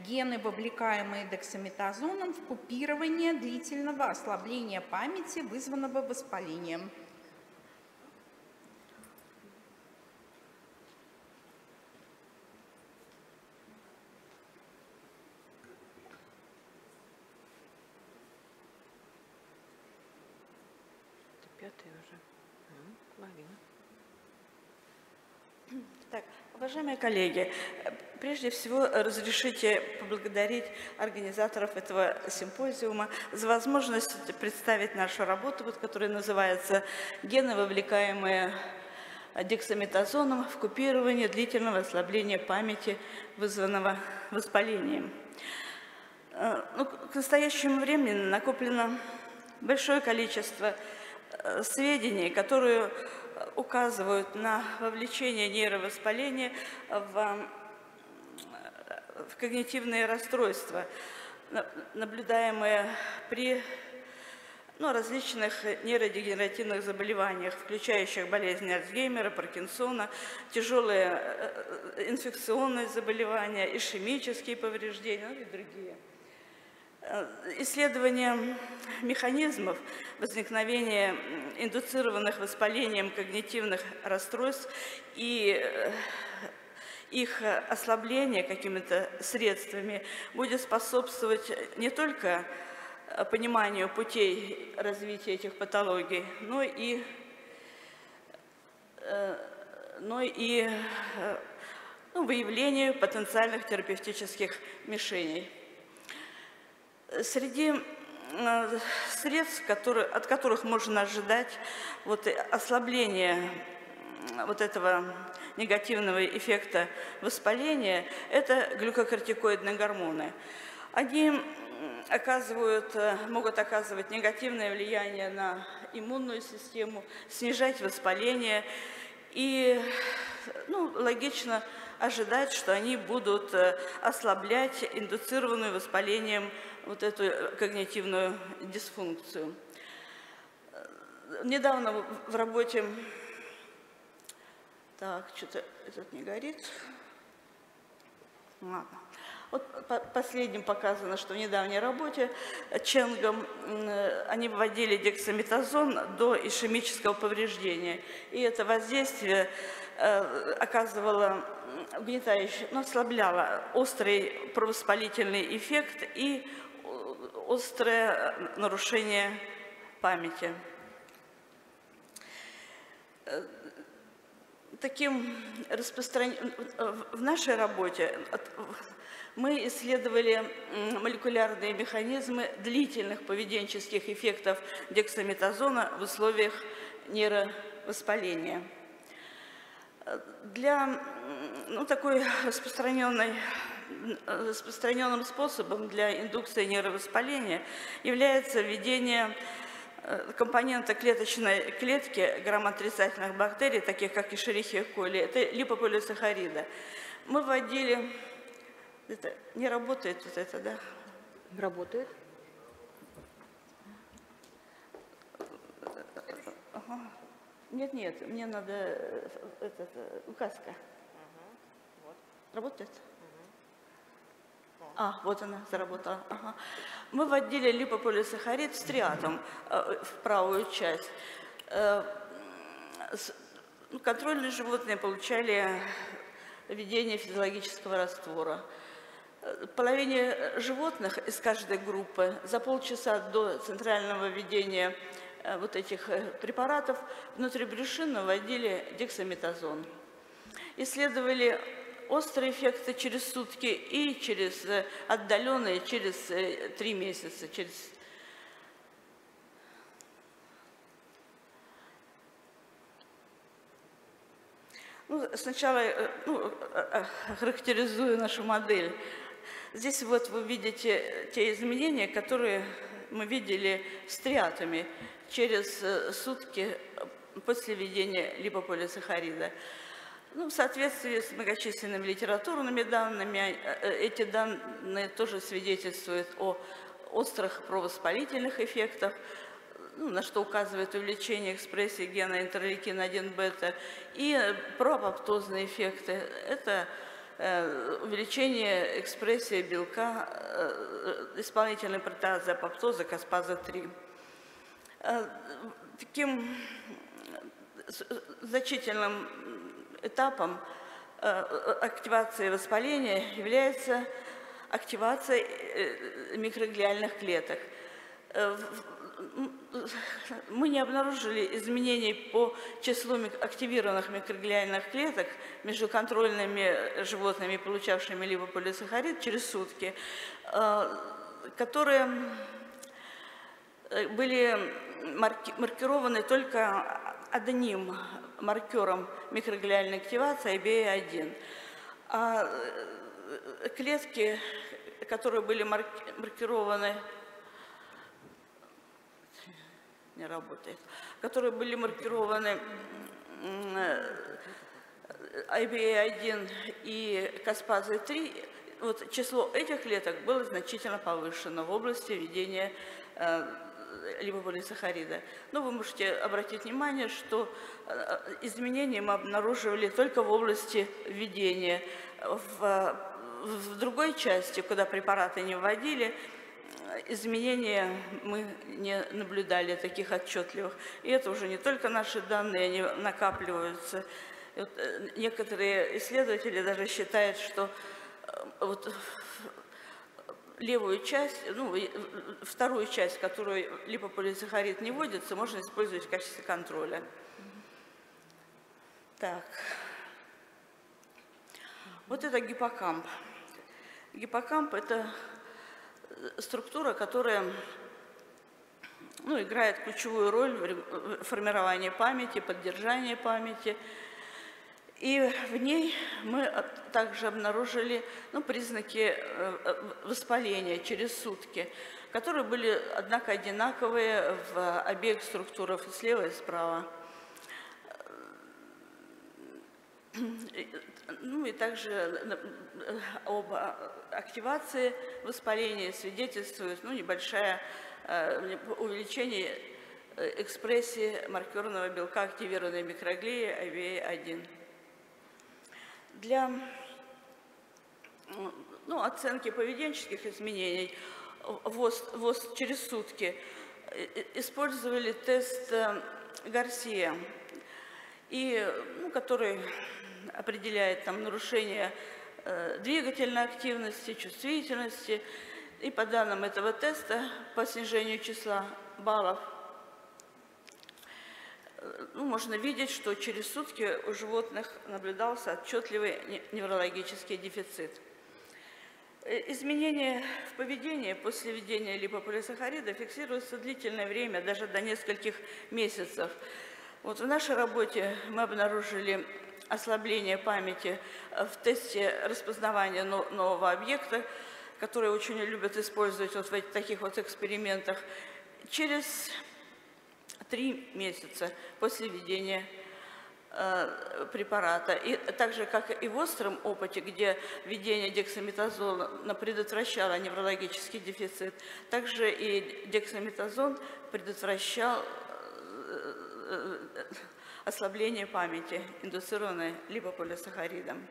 гены, вовлекаемые дексаметазоном в купирование длительного ослабления памяти, вызванного воспалением. Пятый уже. Половина. Так, уважаемые коллеги, прежде всего разрешите поблагодарить организаторов этого симпозиума за возможность представить нашу работу, которая называется «Гены, вовлекаемые дексаметазоном в купирование длительного ослабления памяти, вызванного воспалением». К настоящему времени накоплено большое количество сведений, которые указывают на вовлечение нейровоспаления в когнитивные расстройства, наблюдаемые при различных нейродегенеративных заболеваниях, включающих болезни Альцгеймера, Паркинсона, тяжелые инфекционные заболевания, ишемические повреждения и другие. Исследование механизмов возникновения индуцированных воспалением когнитивных расстройств и их ослабление какими-то средствами будет способствовать не только пониманию путей развития этих патологий, но и выявлению потенциальных терапевтических мишеней. Среди средств, от которых можно ожидать ослабления этого негативного эффекта воспаления, это глюкокортикоидные гормоны. Они могут оказывать негативное влияние на иммунную систему, снижать воспаление, и логично ожидать, что они будут ослаблять индуцированную воспалением эту когнитивную дисфункцию. Недавно в работе... Так, что-то этот не горит. Ладно. Последним показано, что в недавней работе Ченгом они вводили дексаметазон до ишемического повреждения. И это воздействие оказывало угнетающее, ослабляло острый провоспалительный эффект и острое нарушение памяти. В нашей работе мы исследовали молекулярные механизмы длительных поведенческих эффектов дексаметазона в условиях нейровоспаления. Для такой распространенным способом для индукции нейровоспаления является введение компонента клеточной клетки грамотрицательных бактерий, таких как Escherichia coli, это липополисахарида. Мы вводили... Это не работает да? Работает. Ага. Нет, мне надо указка. Вот. Работает? Вот она заработала. Ага. Мы вводили липополисахарид с триатом в правую часть. Контрольные животные получали введение физиологического раствора. Половине животных из каждой группы за полчаса до центрального введения этих препаратов внутрибрюшинно вводили дексаметазон. Исследовали острые эффекты через сутки и отдаленные через 3 месяца. Сначала характеризую нашу модель. Здесь вы видите те изменения, которые мы видели с триатами через сутки после введения липополисахарида. В соответствии с многочисленными литературными данными, эти данные тоже свидетельствуют о острых провоспалительных эффектах, на что указывает увеличение экспрессии гена интерлейкин-1 бета, и проапоптозные эффекты. Это увеличение экспрессии белка исполнительной протеазы апоптоза Caspase-3. Таким значительным этапом активации воспаления является активация микроглиальных клеток. Мы не обнаружили изменений по числу активированных микроглиальных клеток между контрольными животными, получавшими липополисахарид через сутки, которые были маркированы только одним маркером микроглиальной активации IBA1. А клетки, которые были маркированы, не работает, которые были маркированы IBA1 и Caspase-3, вот число этих клеток было значительно повышено в области введения липополисахарида. Но вы можете обратить внимание, что изменения мы обнаруживали только в области введения. В другой части, куда препараты не вводили, изменения мы не наблюдали таких отчетливых. И это уже не только наши данные, они накапливаются. Вот некоторые исследователи даже считают, что вот левую часть, ну, вторую часть, в которую липополисахарид не вводится, можно использовать в качестве контроля. Так. Вот это гиппокамп. Гиппокамп – это структура, которая, ну, играет ключевую роль в формировании памяти, поддержании памяти. И в ней мы также обнаружили, ну, признаки воспаления через сутки, которые были, однако, одинаковые в обеих структурах, слева и справа. Ну и также об активации воспаления свидетельствует, ну, небольшое увеличение экспрессии маркерного белка активированной микроглии IBA1. Для, ну, оценки поведенческих изменений ВОЗ через сутки использовали тест Гарсия, ну, который определяет там нарушение двигательной активности, чувствительности. И по данным этого теста, по снижению числа баллов, ну, можно видеть, что через сутки у животных наблюдался отчетливый неврологический дефицит. Изменения в поведении после введения липополисахарида фиксируются длительное время, даже до нескольких месяцев. Вот в нашей работе мы обнаружили ослабление памяти в тесте распознавания нового объекта, который очень любят использовать вот в таких вот экспериментах, через 3 месяца после введения препарата. И так же, как и в остром опыте, где введение дексаметазола предотвращало неврологический дефицит, также и дексаметазон предотвращал ослабление памяти, индуцированное липополисахаридом.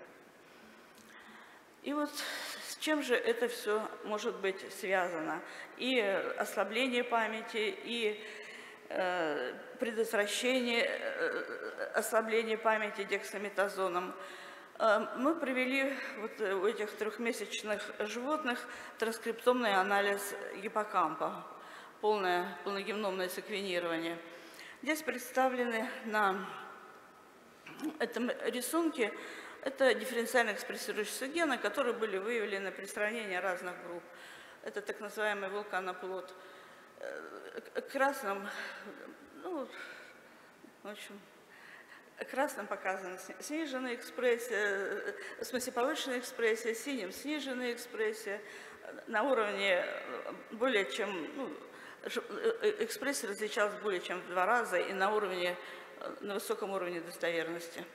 И вот с чем же это все может быть связано? И ослабление памяти, и предотвращение ослабления памяти дексаметазоном. Мы провели вот у этих 3-месячных животных транскриптомный анализ гиппокампа, полногеномное секвенирование. Здесь представлены на этом рисунке это дифференциально экспрессирующиеся гены, которые были выявлены при сравнении разных групп. Это так называемый вулканоплод. Красным, ну, в общем, красным показана сниженная экспрессия, в смысле повышенная экспрессия, синим сниженная экспрессия на уровне более чем, ну, экспрессия различалась более чем в 2 раза и на высоком уровне достоверности.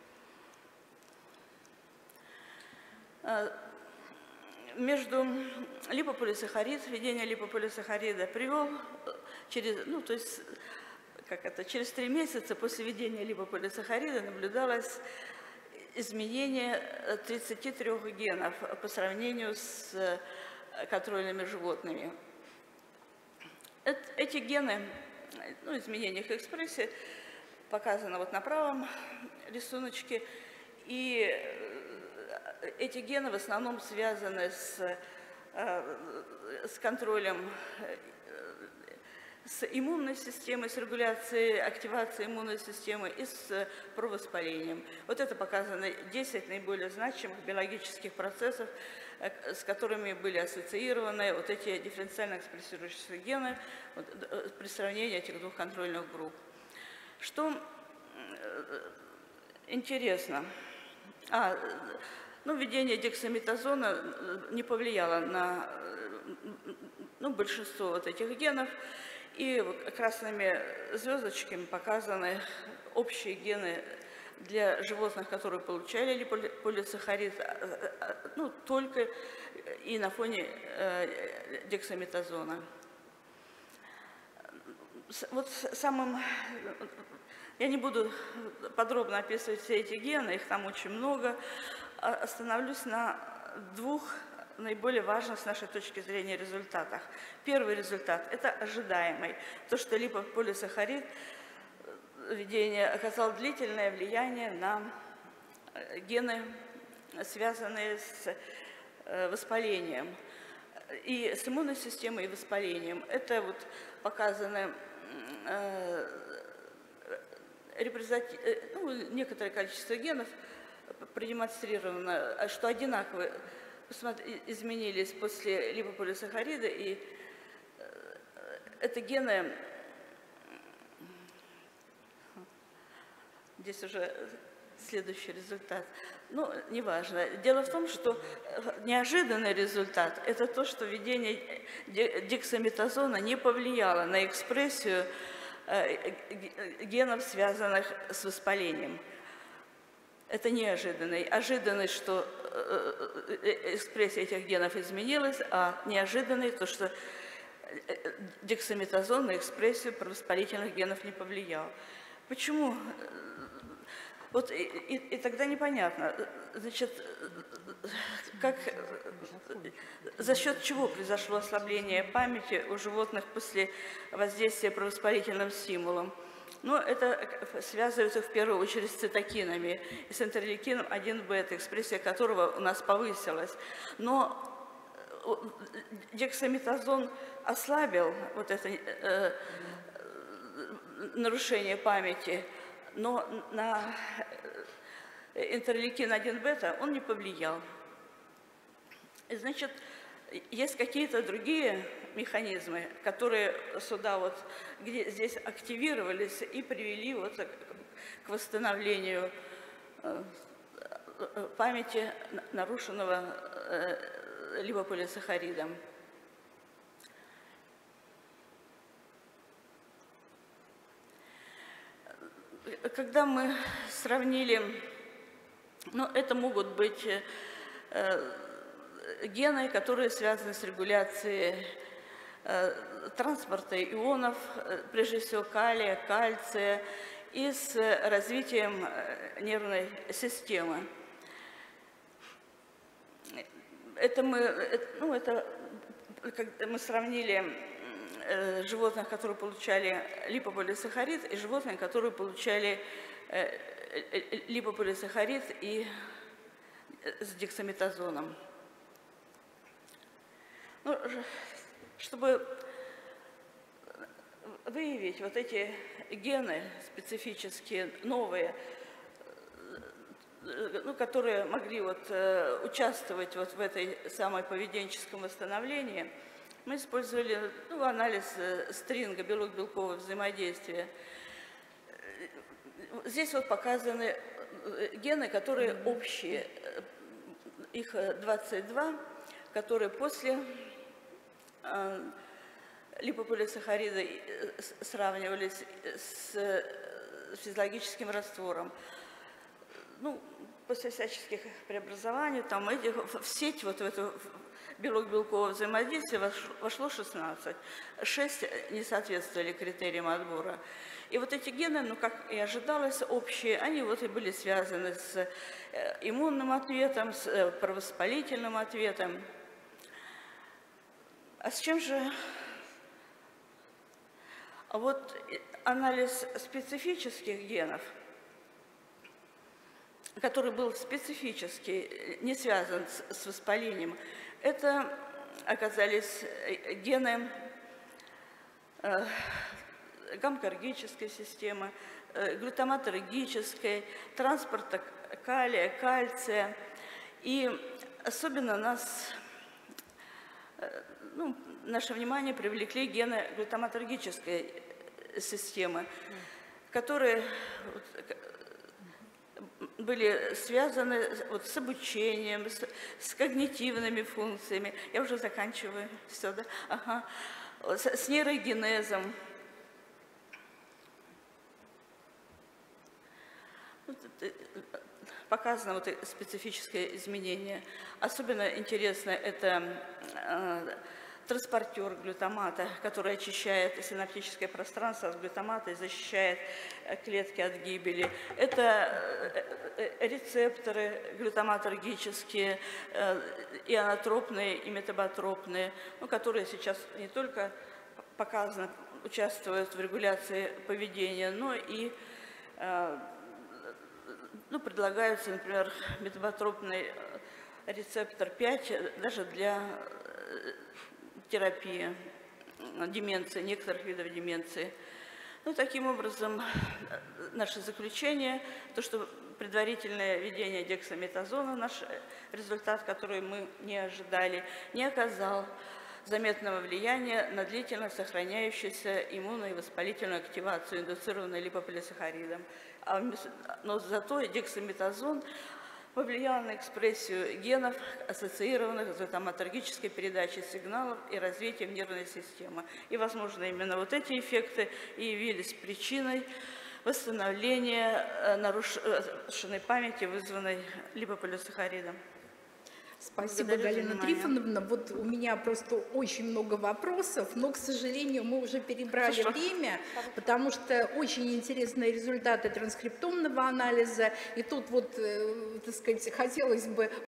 Между введение липополисахарида привел через, ну, то есть, через 3 месяца после введения липополисахарида наблюдалось изменение 33 генов по сравнению с контрольными животными. Эти гены, ну, изменения их экспрессии, показаны вот на правом рисуночке, и эти гены в основном связаны с контролем, с иммунной системой, с регуляцией активации иммунной системы и с провоспалением. Вот это показано 10 наиболее значимых биологических процессов, с которыми были ассоциированы вот эти дифференциально экспрессирующиеся гены при сравнении этих двух контрольных групп. Что интересно, введение дексаметазона не повлияло на большинство вот этих генов, и красными звездочками показаны общие гены для животных, которые получали полисахарид, только и на фоне дексаметазона. Вот я не буду подробно описывать все эти гены, их там очень много. Остановлюсь на двух наиболее важных с нашей точки зрения результатах. Первый результат – это ожидаемый. То, что липополисахарид введение оказало длительное влияние на гены, связанные с воспалением. И с иммунной системой, и воспалением. Это вот показано некоторое количество генов продемонстрировано, что одинаково изменились после липополисахарида, и это гены, здесь уже следующий результат, неважно. Дело в том, что неожиданный результат – это то, что введение дексаметазона не повлияло на экспрессию генов, связанных с воспалением. Это неожиданный. Ожиданный, что экспрессия этих генов изменилась, а неожиданный то, что дексаметазон на экспрессию провоспалительных генов не повлиял. Почему? Вот и тогда непонятно, значит, за счет чего произошло ослабление памяти у животных после воздействия провоспалительным стимулом. Это связывается в первую очередь с цитокинами и с интерлейкином 1-бета, экспрессия которого у нас повысилась. Но дексаметазон ослабил вот это нарушение памяти, но на интерлейкин 1-бета он не повлиял. И, значит, есть какие-то другие механизмы, которые сюда где здесь активировались и привели к восстановлению памяти, нарушенного липополисахаридом. Когда мы сравнили, это могут быть гены, которые связаны с регуляцией транспорта ионов, прежде всего калия, кальция, и с развитием нервной системы. Когда мы сравнили животных, которые получали липополисахарид, и животных, которые получали липополисахарид и с дексаметазоном. Чтобы выявить вот эти гены специфические, новые, которые могли участвовать в этой самой поведенческом восстановлении, мы использовали анализ стринга белок-белкового взаимодействия. Здесь показаны гены, которые общие, их 22, которые после липополисахарида сравнивались с физиологическим раствором. После всяческих преобразований, в сеть в эту белок-белкового взаимодействия вошло 16. 6 не соответствовали критериям отбора. И вот эти гены, ну, как и ожидалось, общие, они вот и были связаны с иммунным ответом, с провоспалительным ответом. А с чем же? А вот анализ специфических генов, который был специфически не связан с воспалением, это оказались гены гамма-гергической системы, глютаматоргической, транспорта калия, кальция. И особенно наше внимание привлекли гены глютаматоргической системы, которые были связаны вот с обучением, с когнитивными функциями. Я уже заканчиваю. Все, да? Ага. С нейрогенезом. Показано вот специфическое изменение. Особенно интересно это транспортер глютамата, который очищает синаптическое пространство от глутамата и защищает клетки от гибели. Это рецепторы глютаматоргические, ионотропные и метаботропные, которые сейчас не только показано, участвуют в регуляции поведения, но и предлагаются, например, метаботропный рецептор 5 даже для терапии деменции, некоторых видов деменции. Таким образом, наше заключение, то, что предварительное введение дексаметазона, наш результат, который мы не ожидали, не оказал заметного влияния на длительно сохраняющуюся иммунную и воспалительную активацию, индуцированную липополисахаридом. Но зато дексаметазон повлиял на экспрессию генов, ассоциированных с глютаматоргической передачей сигналов и развитием нервной системы. И, возможно, именно вот эти эффекты и явились причиной восстановления нарушенной памяти, вызванной липополисахаридом. Спасибо, Благодарю за Галина внимание. Трифоновна. Вот у меня просто очень много вопросов, но, к сожалению, мы уже перебрали Хорошо. время, потому что очень интересные результаты транскриптомного анализа. И тут вот, так сказать, хотелось бы